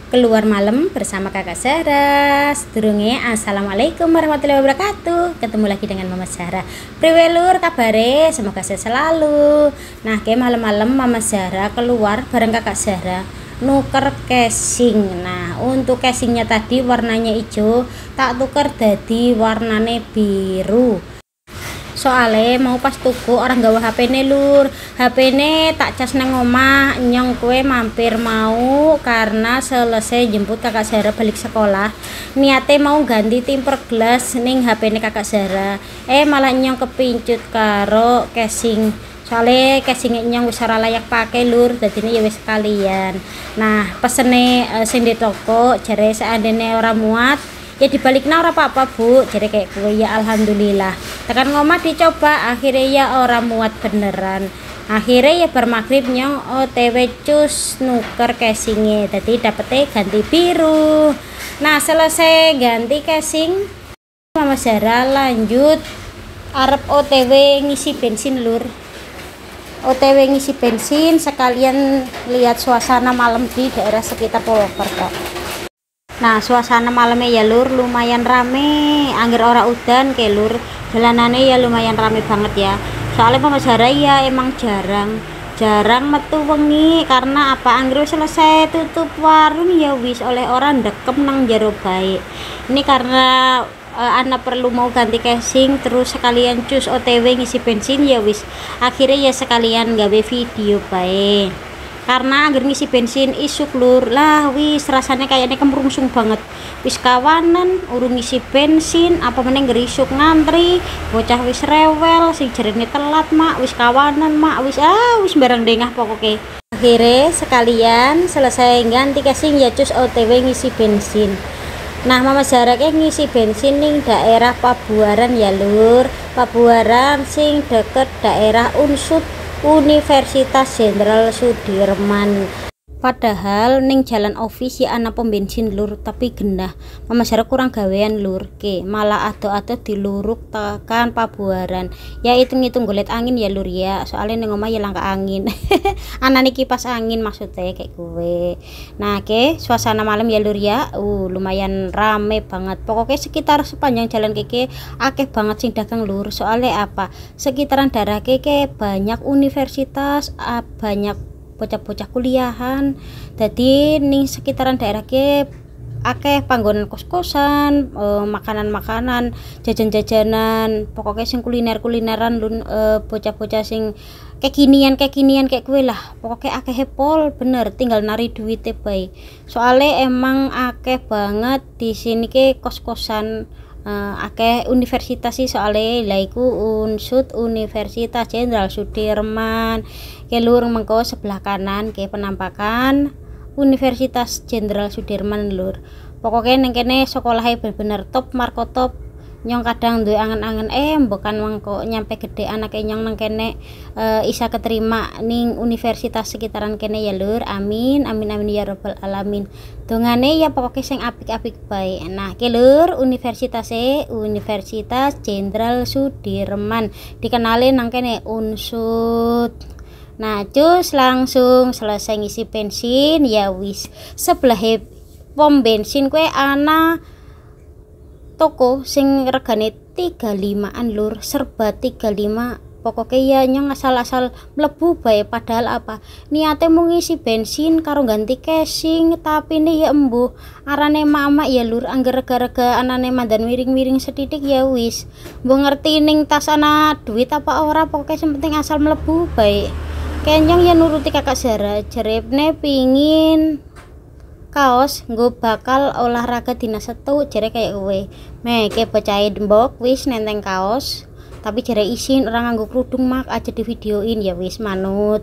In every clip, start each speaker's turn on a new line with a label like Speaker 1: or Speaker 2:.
Speaker 1: keluar malam bersama kakak Sarah. Sedurunge assalamualaikum warahmatullahi wabarakatuh. Ketemu lagi dengan Mama Sarah. Priwe lur kabare, semoga sehat selalu. Nah ke malam-malam Mama Sarah keluar bareng kakak Sarah nuker casing. Nah untuk casingnya tadi warnanya hijau, tak tuker jadi warnane biru. Soalnya mau pas tuku orang gawa HP ne lur, HP ne tak cas nang omah, nyong kue mampir mau karena selesai jemput kakak Sarah balik sekolah, niate mau ganti temper glass ning HP ne kakak Sarah, malah nyong kepincut karo casing. Soalnya casingnya nyong wis ora layak pakai lur, dadine ya wis sekalian. Nah pesene sing di toko jare seandainya ora muat ya dibaliknya ora apa-apa bu, jadi kayak gue ya alhamdulillah. Tekan ngomah dicoba akhirnya ya orang muat beneran. Akhirnya ya bermagrib nyong OTW cus nuker casingnya, jadi dapetnya ganti biru. Nah selesai ganti casing Mama Sarah lanjut arep OTW ngisi bensin lur. OTW ngisi bensin sekalian lihat suasana malam di daerah sekitar Purwokerto. Nah suasana malamnya ya lur lumayan rame, angger ora udan ke lur, jalanannya ya lumayan rame banget ya. Soalnya Mama Sarah ya emang jarang metu wengi karena apa, angger selesai tutup warung ya wis oleh orang dekem nang jero baik. Ini karena anak perlu mau ganti casing terus sekalian cus OTW ngisi bensin ya wis, akhirnya ya sekalian gawe video baik. Karena agar ngisi bensin isuk lur lah wis rasanya kayaknya kemrungsung banget, wis kawanan urung ngisi bensin apa meneng gerisuk ngantri, bocah wis rewel sing jerene telat mak wis kawanan mak wis barang dengah pokoknya. Akhirnya sekalian selesai ganti casing ya cus OTW ngisi bensin. Nah Mama Sarah ngisi bensin ning daerah Pabuaran ya lur, Pabuaran sing deket daerah Unsud Universitas Jenderal Sudirman. Padahal ning jalan office ya ana pom bensin lur, tapi genah Mama Sarah kurang gawean lur, ke malah ado-ado diluruk tekan Pabuaran. Ya hitung-hitung golet angin ya lur ya, soalnya ning omah ya langka angin. Anane kipas angin maksudnya kayak gue. Nah ke suasana malam ya lur ya, lumayan rame banget. Pokoknya sekitar sepanjang jalan keke akeh banget sing dagang lur. Soalnya apa? Sekitaran daerah keke banyak universitas, banyak bocah-bocah kuliahan, jadi ning sekitaran daerah ke akeh panggonan kos-kosan, makanan-makanan, jajan-jajanan, pokoknya sing kuliner-kulineran lun, bocah-bocah sing kekinian kayak gue lah, pokoknya akeh pol bener, tinggal nari duit bae. Soalnya emang akeh banget di sini ke kos-kosan. Akeh universitas sih soalnya laiku Unsud Universitas Jenderal Sudirman ke lur mengko sebelah kanan ke penampakan Universitas Jenderal Sudirman lur. Pokoknya neng kene sekolahnya bener-bener top marko top. Nyong kadang duwe angen-angen bukan mengko nyampe gede anaknya nyong nang kene isa keterima ning universitas sekitaran kene ya lur. Amin amin amin ya robbal alamin. Dongane ya pokoknya sing apik-apik bae. Nah ke lur Universitas Jenderal Sudirman dikenalin nang kene Unsud. Nah cus langsung selesai ngisi bensin ya wis sebelah pom bensin kue ana toko sing regane 35an lur, serba 35. Pokoknya ya nyong asal-asal mlebu bae, padahal apa niate mau ngisi bensin karo ganti casing, tapi nih ya embuh arane mama ya lur, angger rega-rega anane mandan miring-miring setitik ya wis mbok ngerti ning tas ana duit apa ora, pokoknya sing penting asal mlebu bae. Kenyong ya nuruti kakak Sarah, jarepne pingin kaos nggo bakal olahraga dina setu, jare kayak gue ke bocah dembok wis nenteng kaos tapi jare isin orang nganggo kerudung mak aja di videoin ya wis manut.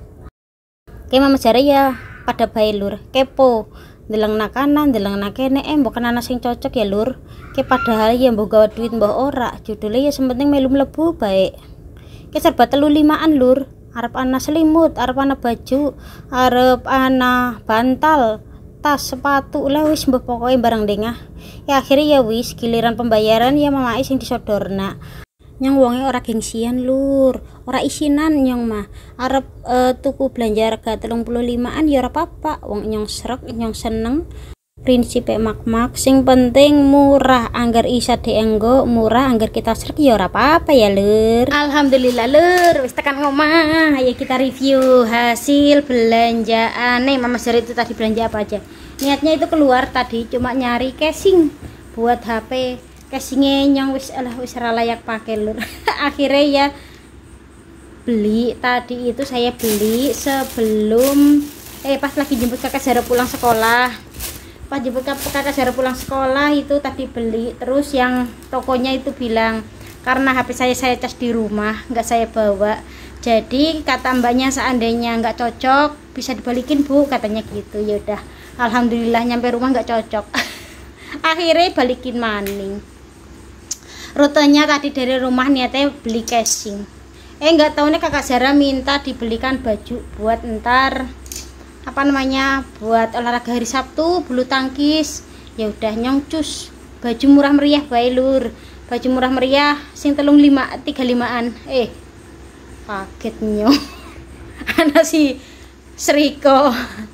Speaker 1: Ke Mama Sarah ya pada bae lur kepo ndeleng nak kanan ndeleng nak kene bukan anak sing cocok ya lur, ke padahal ya mbok gawa duit mbok ora, judulnya ya sementing melu mlebu bae. Ke serba 35an lur, arep ana selimut, arep ana baju, arep ana bantal, tas, sepatu lah wis mbah pokoknya barang dengah. Ya akhirnya ya wis giliran pembayaran ya mama sing disodorna. Nyong wonge ora gengsian lur, ora isinan nyong mah arep tuku belanja harga 35an ya ora apa-apa, wong nyong srek nyong seneng. Prinsip mak-mak sing penting murah, anggar isa dienggo murah, anggar kita srek ya ora apa-apa ya lur. Alhamdulillah lur, wis tekan ngomah. Ayo kita review hasil belanjaan nih Mama Zara. Itu tadi belanja apa aja, niatnya itu keluar tadi cuma nyari casing buat HP. Casingnya nyong wis ora layak pakai lur. Akhirnya ya beli tadi itu, saya beli sebelum pas lagi jemput kakak Zara pulang sekolah. Pas jemput kakak Zara pulang sekolah itu tadi beli. Terus yang tokonya itu bilang karena HP saya cas di rumah, nggak saya bawa, jadi kata mbaknya seandainya nggak cocok bisa dibalikin bu, katanya gitu. Ya udah, alhamdulillah nyampe rumah nggak cocok. Akhirnya balikin maning. Rutenya tadi dari rumah niatnya beli casing, nggak tahu nih kakak Zara minta dibelikan baju buat ntar apa namanya, buat olahraga hari Sabtu bulu tangkis. Ya udah nyong cus baju murah meriah bae lur, baju murah meriah sing 35an. Kaget nyong. Ana si Sriko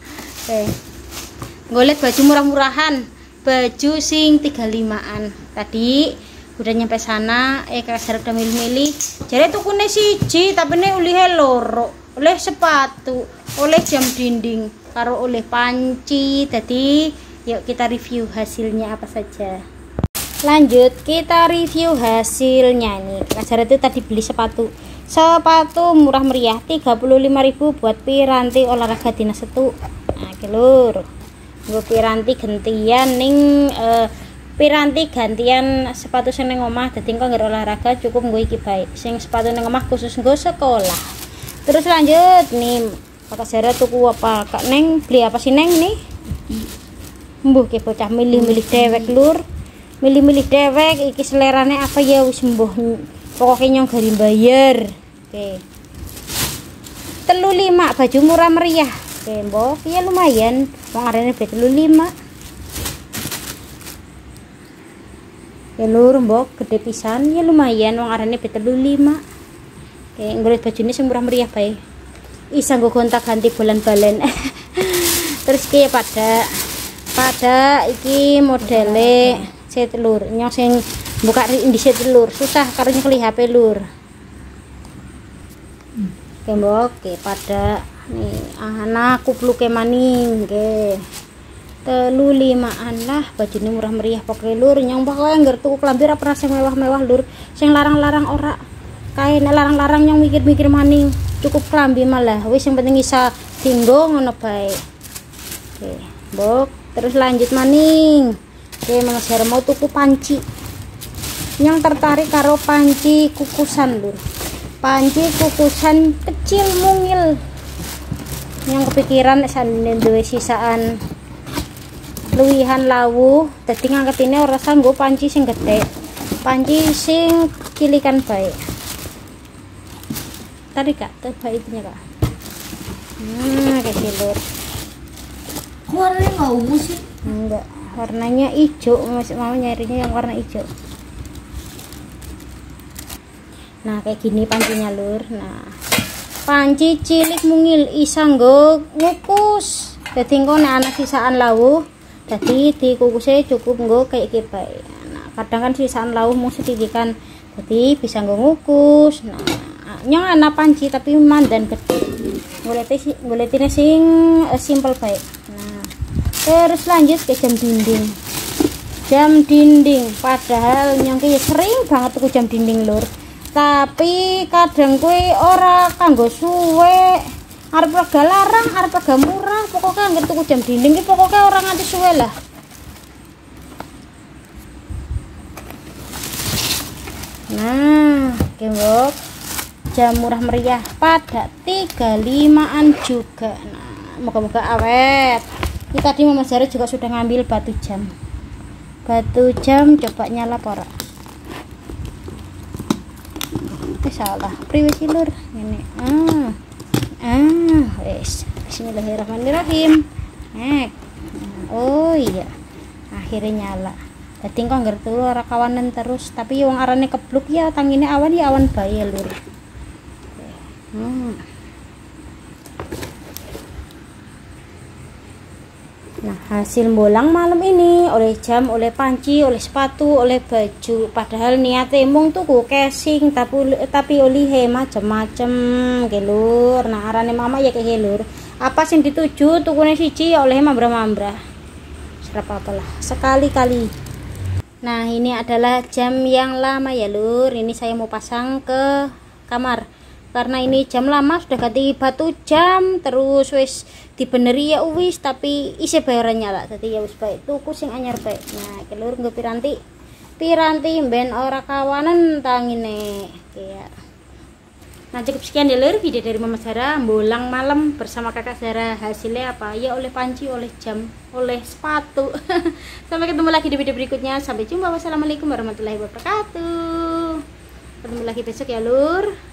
Speaker 1: golet baju murah-murahan, baju sing 35an. Tadi udah nyampe sana, kakak Zara udah milih-milih. Jadi tukune siji tapi ini oleh loro, oleh sepatu, oleh jam dinding, karo oleh panci. Jadi yuk kita review hasilnya apa saja. Lanjut kita review hasilnya nih. Kakak Zara itu tadi beli sepatu murah meriah 35.000 buat piranti olahraga dinas setu. Nah lur, gue piranti gantian ning piranti gantian sepatu sing nang omah. Dadi engko ngger olahraga cukup nggo iki bae, sing sepatu nang omah khusus nggo sekolah. Terus lanjut nih kakak Zara tuku apa kak Neng, beli apa sih Neng nih? Mbuh ke bocah milih-milih dewek lur, milih-milih dewek iki selerane apa ya wis mbuh, pokoknya nyong garing bayar. Oke 35 baju murah meriah. Oke mbok ya lumayan, wong arene 35 ya lur, mbok gede pisan ya lumayan, wong arane 35. Oke nggolet bajune sing murah meriah bae, isa nggo gonta-ganti bulan-balen. Terus iki pada iki modele set lur, nyong sing buka indise lur susah karo nyekeli HP lur. Oke mbok pada nih anak kupluke maning nggih 35an lah, bajune murah meriah pokoknya lur. Nyong pokoknya ngger tuku klambi ora pernah sing mewah-mewah lur, sing larang-larang ora. Kae nek larang-larang nyong mikir-mikir maning, cukup klambi malah wis yang penting isa dinggo ngono bae. Oke mbok terus lanjut maning. Oke Mama Zara mau tuku panci. Nyong tertarik karo panci kukusan lur, panci kukusan kecil mungil. Nyong kepikiran sandene duwe sisaan luwihan lawu, dadi ngangketine ora sanggo panci sing gede, panci sing cilikan bae. Tadi kak coba itunya kak. Kayak lur,
Speaker 2: warnanya nggak ungu sih?
Speaker 1: Enggak, warnanya hijau. Masih mau nyarinya yang warna hijau. Nah kayak gini pancinya lur. Nah panci cilik mungil isa nggo ngukus, dadi engko nek ana sisaan lawu jadi dikukusnya cukup nggo kayak iki bae. Nah kadang kan sisaan lauk mung sedikit, jadi bisa nggo ngukus. Nah nyong ana panci tapi mandan gede, ngoletine sing simple bae. Nah terus lanjut ke jam dinding. Padahal nyong ki sering banget tuku jam dinding lur, tapi kadang kuwi ora kanggo suwe, arep rega larang, arep rega murah, pokoknya anggere tuku jam dinding ki pokoknya orang nganti suwe lah. Nah, kembok jam murah meriah pada 35an juga. Nah, moga-moga awet. Ini tadi Mama Zara juga sudah ngambil batu jam. Coba nyala pora. Salah, priwe sih lur. Ini. Wes. Bismillahirrahmanirrahim. Oh iya. Akhirnya nyala. Dadi kok ngerti ora kawanan terus, tapi wong arane kebluk ya tangine awan ya awan bae lur. Nah, hasil bolang malam ini oleh jam, oleh panci, oleh sepatu, oleh baju. Padahal niate mung tuku casing tapi oleh macem-macem gelur. Nah, arane mama ya kayak gelur. Apa sing dituju tukune siji ya oleh mambra-mambra. Serap apalah sekali-kali. Nah, ini adalah jam yang lama ya lur. Ini saya mau pasang ke kamar. Karena ini jam lama sudah ganti batu jam, terus wis dibeneri ya wis, tapi isi bayarannya lah. Jadi ya wis baik tuku sing anyar baik. Nah, kelur nggo piranti ben ora kawanan tangine kayak. Nah, cukup sekian ya lur video dari Mama Zara bolang malam bersama Kakak Zara. Hasilnya apa? Ya oleh panci, oleh jam, oleh sepatu. Sampai ketemu lagi di video berikutnya. Sampai jumpa. Wassalamualaikum warahmatullahi wabarakatuh. Ketemu lagi besok ya lur.